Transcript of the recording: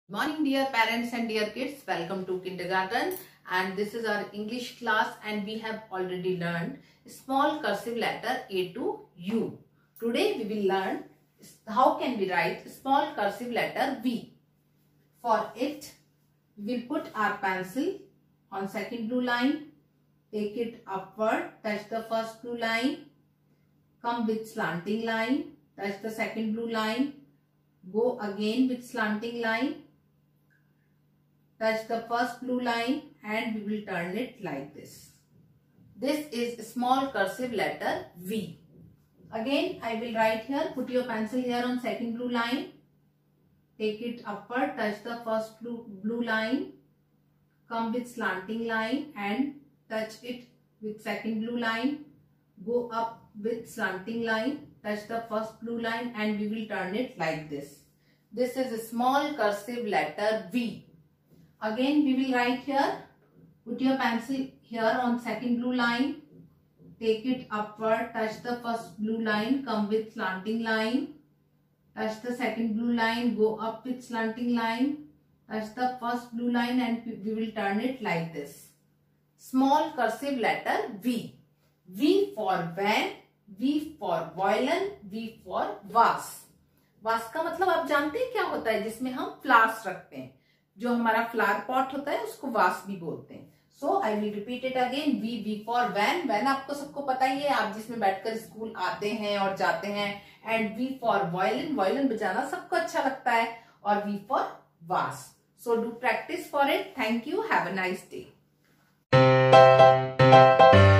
Morning dear parents and dear kids, welcome to kindergarten and this is our English class and we have already learned small cursive letter A to U. Today we will learn how can we write small cursive letter V. For it we will put our pencil on second blue line, take it upward, touch the first blue line, come with slanting line, touch the second blue line, go again with slanting line, touch the first blue line and we will turn it like this. This is small cursive letter V. Again I will write here, put your pencil here on second blue line, take it upward, touch the first blue line, come with slanting line and touch it with second blue line, go up with slanting line, touch the first blue line and we will turn it like this. This is a small cursive letter V. Again we will write here, put your pencil here on second blue line, take it upward, touch the first blue line, come with slanting line, touch the second blue line, go up with slanting line, touch the first blue line and we will turn it like this. Small cursive letter V. V for van, V for violin, V for vase. वास का मतलब आप जानते हैं क्या होता है, जिसमें हम फ्लावर्स रखते हैं, जो हमारा फ्लावर पॉट होता है उसको वास भी बोलते हैं. So I will repeat it again. V for van. Van आपको सबको पता ही है, आप जिसमें बैठकर स्कूल आते हैं और जाते हैं. And V for violin. Violin बजाना सबको अच्छा लगता है. और V for vase. So do practice for it. Thank you. Have a nice day.